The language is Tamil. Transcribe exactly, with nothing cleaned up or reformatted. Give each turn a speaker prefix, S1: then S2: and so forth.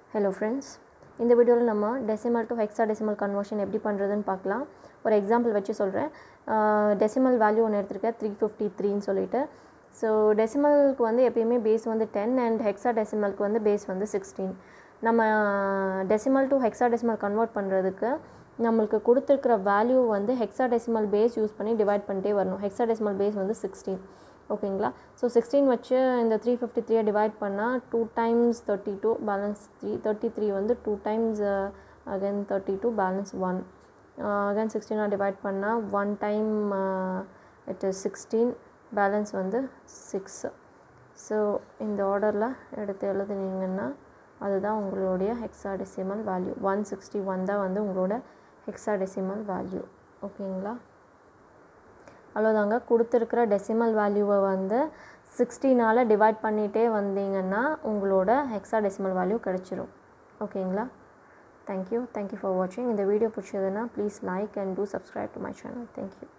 S1: Hello friends, இந்த வீடியோவில் நம்ம decimal to hexadecimal conversion எப்படி பண்ணுறதுன்னு பார்க்கலாம். ஒரு எக்ஸாம்பிள் வச்சு சொல்கிறேன். டெசிமல் வேல்யூ ஒன்று எடுத்துருக்கேன் த்ரீ ஃபிஃப்டி த்ரீன்னு சொல்லிட்டு. ஸோ டெசிமலுக்கு வந்து எப்பயுமே பேஸ் வந்து டென் அண்ட் ஹெக்ஸாடெசிமலுக்கு வந்து பேஸ் வந்து சிக்ஸ்டீன். நம்ம டெசிமல் டு ஹெக்ஸாடெசிமல் கன்வெர்ட் பண்ணுறதுக்கு நம்மளுக்கு கொடுத்துருக்கிற வேல்யூ வந்து ஹெக்ஸாடெசிமல் பேஸ் யூஸ் பண்ணி டிவைட் பண்ணிட்டே வரணும். ஹெக்ஸாடெசிமல் பேஸ் வந்து சிக்ஸ்டீன். ஓகேங்களா. ஸோ சிக்ஸ்டீன் வச்சு இந்த த்ரீ ஃபிஃப்டி த்ரீயை டிவைட் பண்ணால் two times thirty two balance three thirty three வந்து two times again thirty two balance one again சிக்ஸ்டீனாக டிவைட் பண்ணால் one time it is sixteen balance வந்து சிக்ஸ். ஸோ இந்த ஆர்டரில் எடுத்து எழுதுனீங்கன்னா அதுதான் உங்களுடைய hexadecimal value. One sixty one தான் வந்து உங்களோட ஹெக்ஸாடெசிமல் வேல்யூ. ஓகேங்களா. அவ்வளோதாங்க. கொடுத்துருக்கிற டெசிமல் வேல்யூவை வந்து சிக்ஸ்டீனால் டிவைட் பண்ணிகிட்டே வந்தீங்கன்னா உங்களோட ஹெக்ஸாடெசிமல் வேல்யூ கிடச்சிரும். ஓகேங்களா. தேங்க்யூ தேங்க்யூ ஃபார் வாட்சிங். இந்த வீடியோ பிடிச்சதுன்னா please like and do subscribe to my channel. Thank you.